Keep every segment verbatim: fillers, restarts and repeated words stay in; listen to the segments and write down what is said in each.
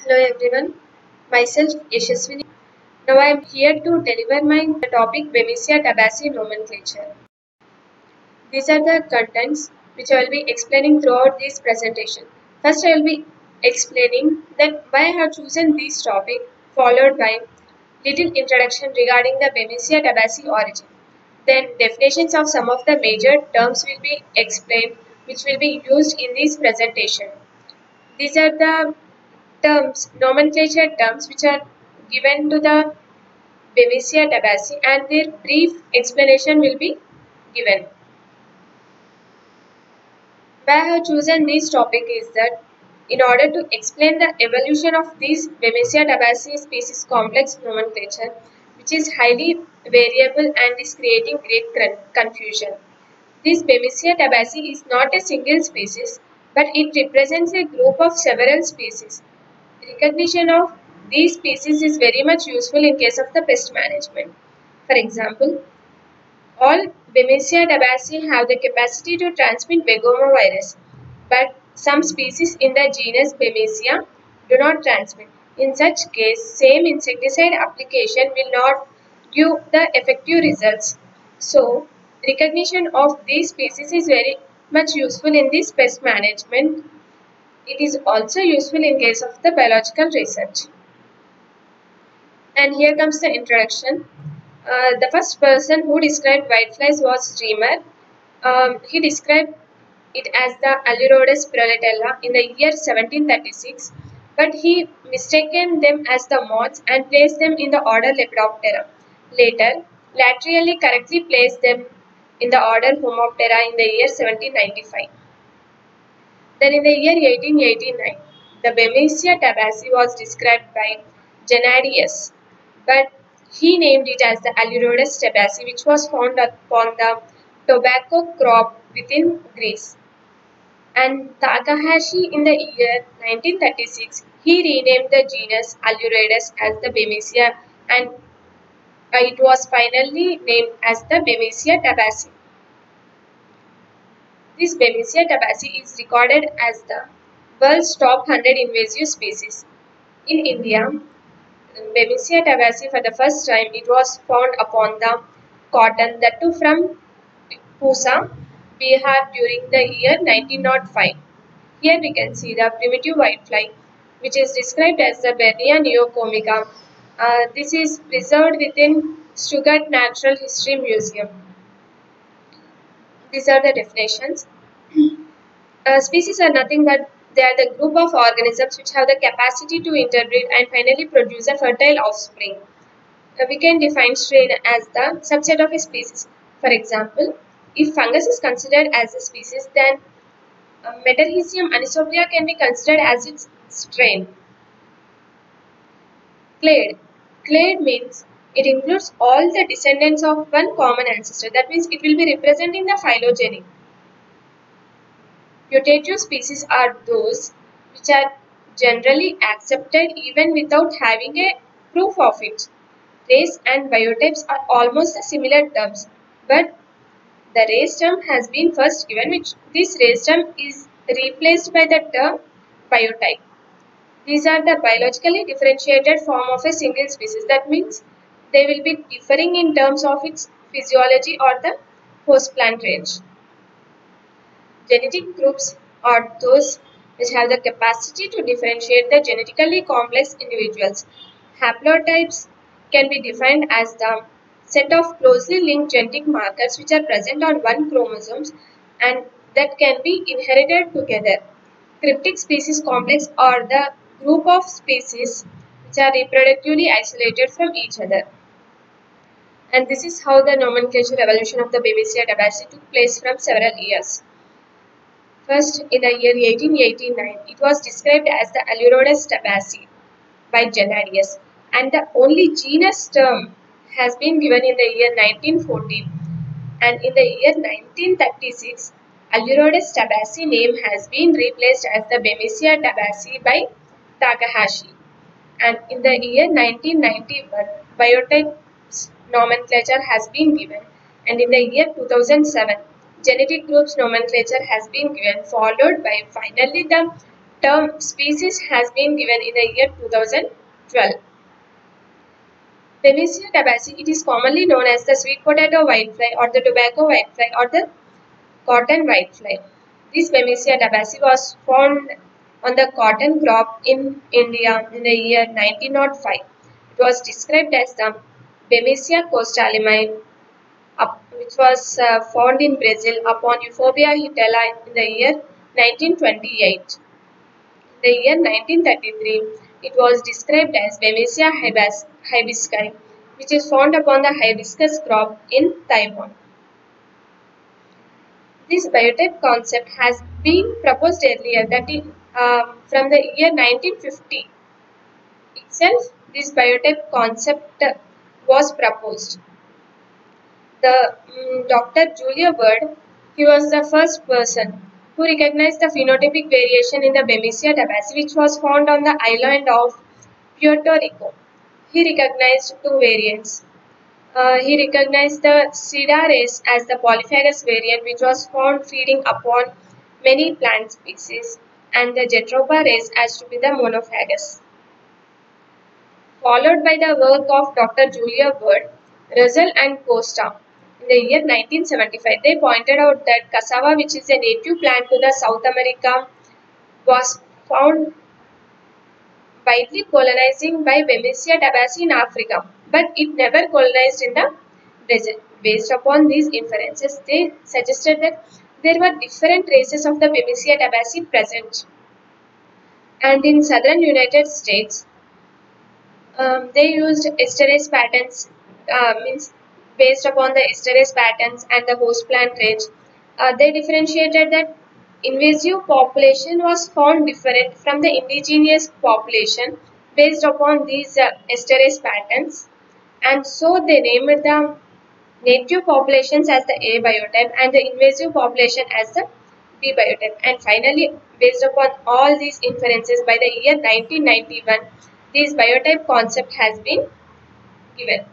Hello everyone, myself Yashaswini. Now I am here to deliver my topic Bemisia tabaci nomenclature. These are the contents which I will be explaining throughout this presentation. First I will be explaining that why I have chosen this topic, followed by little introduction regarding the Bemisia tabaci origin. Then definitions of some of the major terms will be explained which will be used in this presentation. These are the terms, nomenclature terms which are given to the Bemisia tabaci and their brief explanation will be given. Why I have chosen this topic is that in order to explain the evolution of this Bemisia tabaci species complex nomenclature, which is highly variable and is creating great confusion. This Bemisia tabaci is not a single species, but it represents a group of several species. Recognition of these species is very much useful in case of the pest management. For example, all Bemisia tabaci have the capacity to transmit Begoma virus, but some species in the genus Bemisia do not transmit. In such case, same insecticide application will not give the effective results. So, recognition of these species is very much useful in this pest management. It is also useful in case of the biological research. And here comes the introduction. Uh, the first person who described whiteflies was Reamer. Um, he described it as the Alurodes pyrrolitella in the year seventeen thirty-six, but he mistaken them as the moths and placed them in the order Lepidoptera. Later, Latreille correctly placed them in the order Homoptera in the year seventeen ninety-five. Then in the year eighteen eighty-nine, the Bemisia tabaci was described by Gennadius, but he named it as the Alurodes tabaci, which was found upon the tobacco crop within Greece. And Takahashi in the year nineteen thirty-six, he renamed the genus Alurodes as the Bemisia, and it was finally named as the Bemisia tabaci. This Bemisia tabaci is recorded as the world's top one hundred invasive species. In India, Bemisia tabaci for the first time it was found upon the cotton, that too from Pusa, Bihar during the year nineteen oh five. Here we can see the primitive whitefly, which is described as the Bernia neocomica. Uh, this is preserved within Stuttgart Natural History Museum. These are the definitions. Uh, species are nothing but they are the group of organisms which have the capacity to interbreed and finally produce a fertile offspring. Uh, we can define strain as the subset of a species. For example, if fungus is considered as a species, then uh, Metarhizium anisoplia can be considered as its strain. Clade. Clade means it includes all the descendants of one common ancestor. That means it will be representing the phylogeny. Putative species are those which are generally accepted even without having a proof of it. Race and biotypes are almost similar terms, but the race term has been first given, which this race term is replaced by the term biotype. These are the biologically differentiated form of a single species. That means they will be differing in terms of its physiology or the host plant range. Genetic groups are those which have the capacity to differentiate the genetically complex individuals. Haplotypes can be defined as the set of closely linked genetic markers which are present on one chromosome and that can be inherited together. Cryptic species complex are the group of species which are reproductively isolated from each other. And this is how the nomenclature evolution of the Bemisia tabaci took place from several years. First, in the year eighteen eighty-nine, it was described as the Alurodes tabaci by Gennadius, and the only genus term has been given in the year nineteen fourteen. And in the year nineteen thirty-six, Alurodes tabaci name has been replaced as the Bemisia tabaci by Takahashi. And in the year nineteen ninety-one, biotypes nomenclature has been given, and in the year two thousand seven, genetic groups nomenclature has been given, followed by finally the term species has been given in the year two thousand twelve. Bemisia tabaci, it is commonly known as the sweet potato whitefly or the tobacco whitefly or the cotton whitefly. This Bemisia tabaci was found on the cotton crop in India in the year nineteen oh five. It was described as the Bemisia costalimine, which was uh, found in Brazil upon Euphorbia hitella in the year nineteen twenty-eight. In the year nineteen thirty-three, it was described as Bemisia hibisci, which is found upon the hibiscus crop in Taiwan. This biotype concept has been proposed earlier, that is uh, from the year nineteen fifty itself. This biotype concept was proposed. The um, Doctor Julia Bird, he was the first person who recognized the phenotypic variation in the Bemisia tabaci, which was found on the island of Puerto Rico. He recognized two variants. Uh, he recognized the Sida race as the polyphagous variant, which was found feeding upon many plant species, and the Jatropha race as to be the monophagous. Followed by the work of Doctor Julia Bird, Russell and Costa. In the year nineteen seventy-five, they pointed out that cassava, which is a native plant to the South America, was found widely colonizing by Bemisia tabaci in Africa, but it never colonized in the Brazil. Based upon these inferences, they suggested that there were different races of the Bemisia tabaci present. And in southern United States, um, they used esterase patterns, uh, means based upon the esterase patterns and the host plant range. Uh, they differentiated that invasive population was found different from the indigenous population based upon these uh, esterase patterns, and so they named the native populations as the A biotype and the invasive population as the B biotype. And finally, based upon all these inferences, by the year nineteen ninety-one, this biotype concept has been given.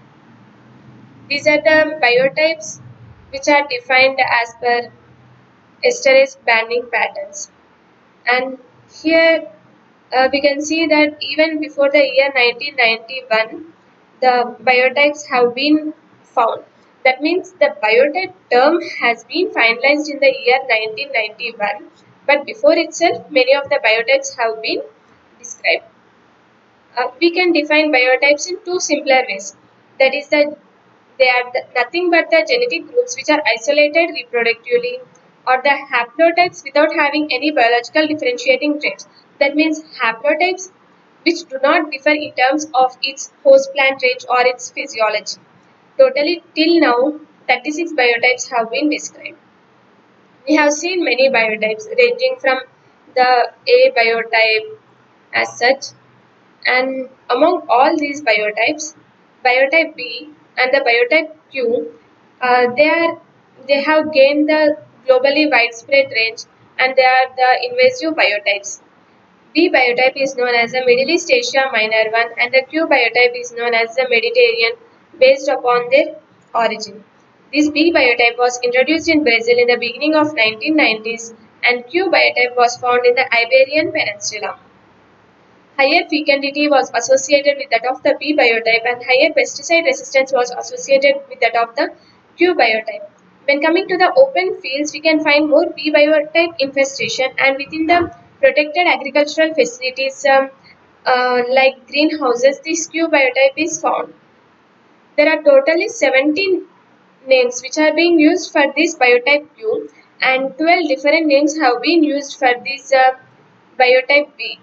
These are the biotypes which are defined as per esterase banding patterns. And here uh, we can see that even before the year nineteen ninety-one, the biotypes have been found. That means the biotype term has been finalized in the year nineteen ninety-one, but before itself many of the biotypes have been described. Uh, we can define biotypes in two simpler ways. That is that they are the, nothing but the genetic groups which are isolated reproductively, or the haplotypes without having any biological differentiating traits. That means haplotypes which do not differ in terms of its host plant range or its physiology. Totally till now, thirty-six biotypes have been described. We have seen many biotypes ranging from the A biotype as such, and among all these biotypes, biotype B and the biotype Q, uh, they are they have gained the globally widespread range, and they are the invasive biotypes. B biotype is known as the Middle East Asia Minor one, and the Q biotype is known as the Mediterranean, based upon their origin. This B biotype was introduced in Brazil in the beginning of nineteen nineties, and Q biotype was found in the Iberian Peninsula. Higher fecundity was associated with that of the B biotype, and higher pesticide resistance was associated with that of the Q biotype. When coming to the open fields, we can find more B biotype infestation, and within the protected agricultural facilities um, uh, like greenhouses, this Q biotype is found. There are totally seventeen names which are being used for this biotype Q, and twelve different names have been used for this uh, biotype B.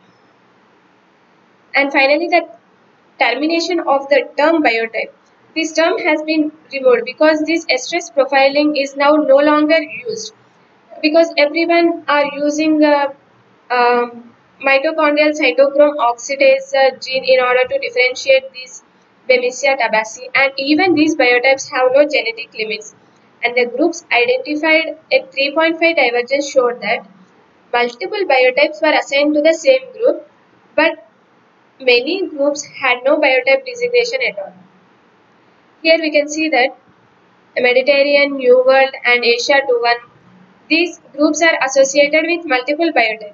And finally, the termination of the term biotype. This term has been removed because this estrus profiling is now no longer used, because everyone are using uh, um, mitochondrial cytochrome oxidase uh, gene in order to differentiate these Bemisia tabaci, and even these biotypes have no genetic limits. And the groups identified at three point five divergence showed that multiple biotypes were assigned to the same group, but many groups had no biotype designation at all. Here we can see that Mediterranean, New World and Asia two one, these groups are associated with multiple biotypes.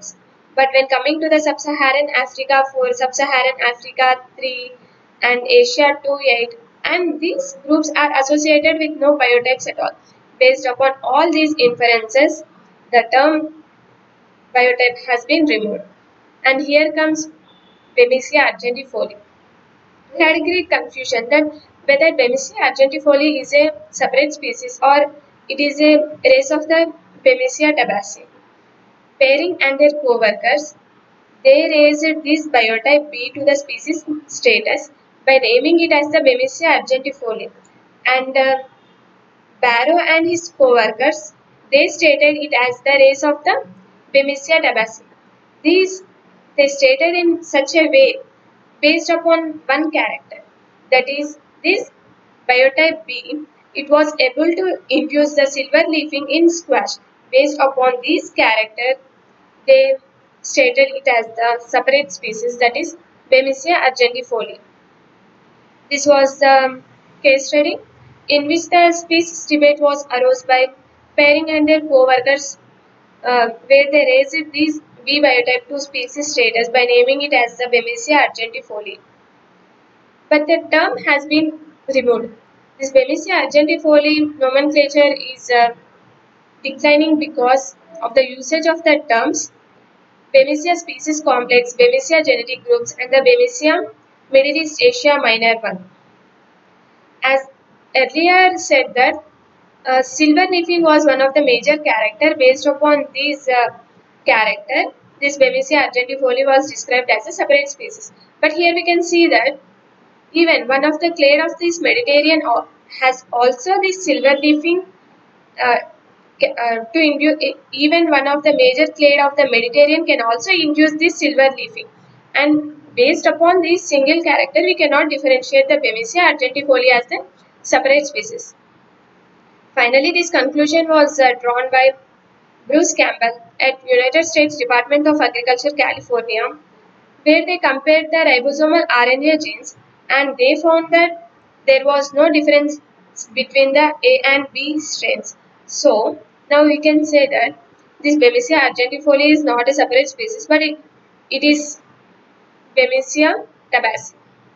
But when coming to the Sub-Saharan Africa four, Sub-Saharan Africa three, and Asia two eight, and these groups are associated with no biotypes at all. Based upon all these inferences, the term biotype has been removed. And here comes Bemisia argentifoli. We had great confusion that whether Bemisia argentifoli is a separate species or it is a race of the Bemisia tabaci. Pairing and their co-workers, they raised this biotype B to the species status by naming it as the Bemisia argentifoli. And uh, Barrow and his co-workers, they stated it as the race of the Bemisia tabaci. These they stated in such a way based upon one character, that is, this biotype B, it was able to induce the silver leafing in squash. Based upon this character, they stated it as the separate species, that is Bemisia argentifoli. This was the case study in which the species debate was aroused by Pairing and their co-workers, uh, where they raised these B biotype to species status by naming it as the Bemisia argentifoli. But the term has been removed. This Bemisia argentifoli nomenclature is uh, declining because of the usage of the terms Bemisia species complex, Bemisia genetic groups, and the Bemisia Middle East Asia minor one. As earlier said that uh, silver leafing was one of the major character. Based upon this uh, character, this Bemisia argentifoli was described as a separate species. But here we can see that even one of the clade of this Mediterranean has also this silver leafing uh, uh, to induce. Even one of the major clade of the Mediterranean can also induce this silver leafing. And based upon this single character, we cannot differentiate the Bemisia argentifoli as the separate species. Finally, this conclusion was uh, drawn by Bruce Campbell at United States Department of Agriculture, California, where they compared the ribosomal R N A genes and they found that there was no difference between the A and B strains. So, now we can say that this Bemisia argentifoli is not a separate species, but it, it is Bemisia tabaci.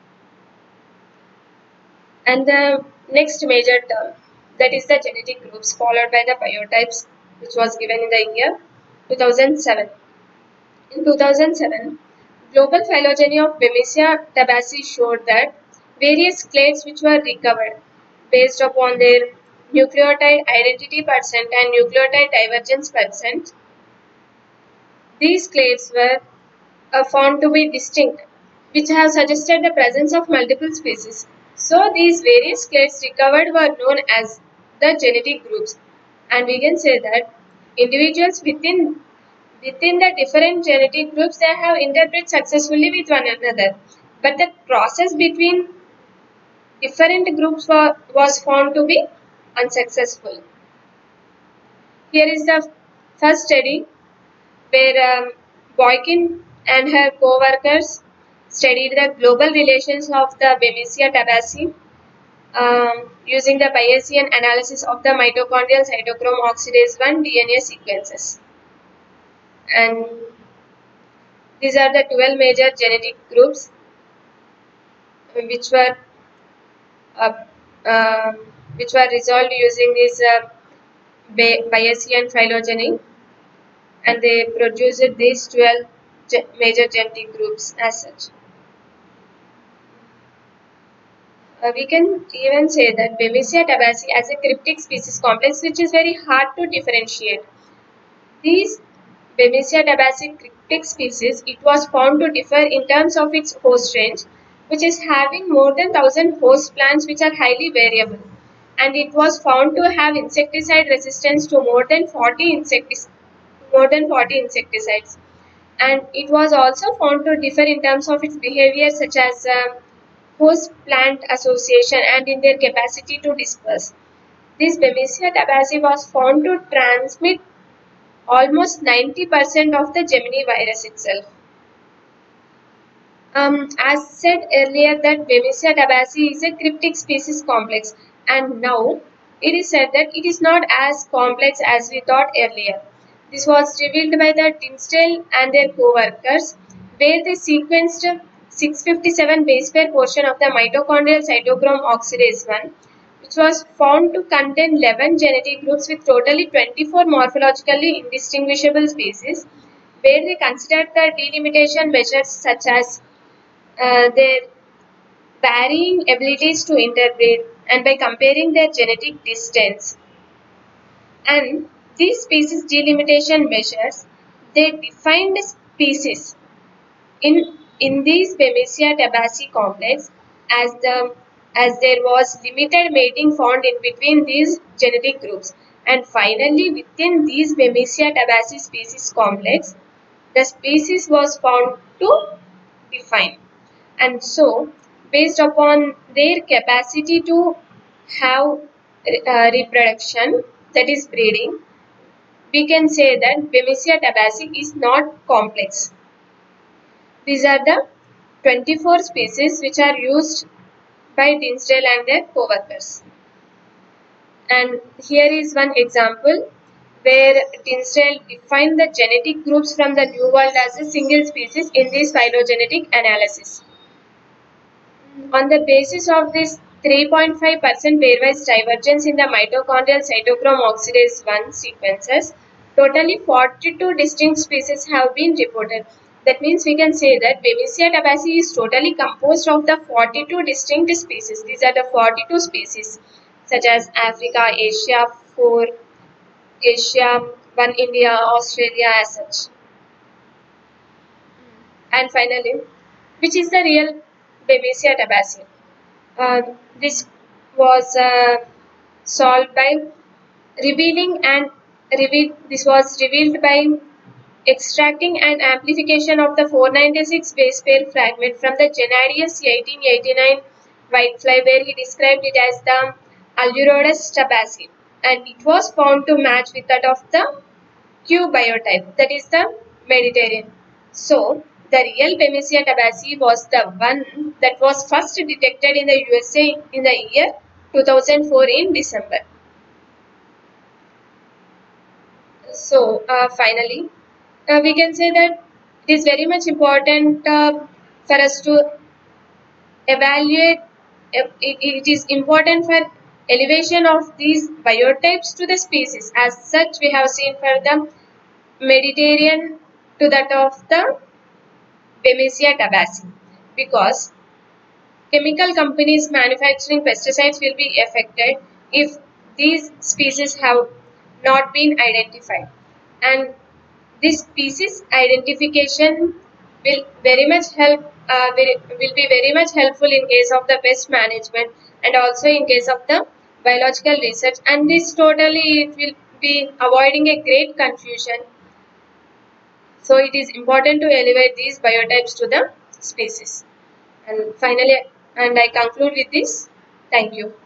And the next major term, that is the genetic groups, followed by the biotypes, which was given in the year two thousand seven. In two thousand seven, global phylogeny of Bemisia tabaci showed that various clades which were recovered based upon their nucleotide identity percent and nucleotide divergence percent, these clades were uh, found to be distinct, which have suggested the presence of multiple species. So these various clades recovered were known as the genetic groups, and we can say that individuals within within the different genetic groups, they have interbred successfully with one another, but the process between different groups were, was found to be unsuccessful. Here is the first study where um, Boykin and her co-workers studied the global relations of the Bemisia tabaci um, using the Bayesian analysis of the mitochondrial cytochrome oxidase one D N A sequences. And these are the twelve major genetic groups which were uh, uh, which were resolved using this uh, Bayesian phylogeny, and they produced these twelve ge major genetic groups as such. Uh, we can even say that Bemisia tabaci as a cryptic species complex, which is very hard to differentiate. These Bemisia tabaci cryptic species, it was found to differ in terms of its host range, which is having more than one thousand host plants which are highly variable, and it was found to have insecticide resistance to more than forty insecticides. more than forty insecticides, and it was also found to differ in terms of its behavior, such as uh, host plant association and in their capacity to disperse. This Bemisia tabaci was found to transmit almost ninety percent of the Gemini virus itself. Um, as said earlier, that Bemisia tabaci is a cryptic species complex, and now it is said that it is not as complex as we thought earlier. This was revealed by the Dinsdale and their co-workers, where they sequenced six fifty-seven base pair portion of the mitochondrial cytochrome oxidase one, which was found to contain eleven genetic groups with totally twenty-four morphologically indistinguishable species, where they considered the delimitation measures such as uh, their varying abilities to interbreed and by comparing their genetic distance. And these species delimitation measures, they defined species in in these Bemisia tabaci complex as the as there was limited mating found in between these genetic groups. And finally, within these Bemisia tabaci species complex, the species was found to define. And so, based upon their capacity to have uh, reproduction, that is breeding, we can say that Bemisia tabaci is not complex. These are the twenty-four species which are used by Dinsdale and their co-workers. And here is one example where Dinsdale defined the genetic groups from the New World as a single species in this phylogenetic analysis. On the basis of this three point five percent pairwise divergence in the mitochondrial cytochrome oxidase one sequences, totally forty-two distinct species have been reported. That means we can say that Bemisia tabaci is totally composed of the forty-two distinct species. These are the forty-two species such as Africa, Asia, four, Asia, one India, Australia as such. And finally, which is the real Bemisia tabaci? Uh, this was uh, solved by revealing and reveal. This was revealed by extracting and amplification of the four ninety-six base pair fragment from the Gennadius eighteen eighty-nine whitefly, where he described it as the Alurodes tabaci, and it was found to match with that of the Q biotype, that is the Mediterranean. So, the real Bemisia tabaci was the one that was first detected in the U S A in the year two thousand four in December. So, uh, finally, uh, we can say that it is very much important uh, for us to evaluate, uh, it, it is important for elevation of these biotypes to the species. As such, we have seen for the Mediterranean to that of the Bemisia tabaci, because chemical companies manufacturing pesticides will be affected if these species have not been identified, and this species identification will very much help uh, will, will be very much helpful in case of the pest management and also in case of the biological research, and this totally it will be avoiding a great confusion. So it is important to elevate these biotypes to the species. And finally, and I conclude with this. Thank you.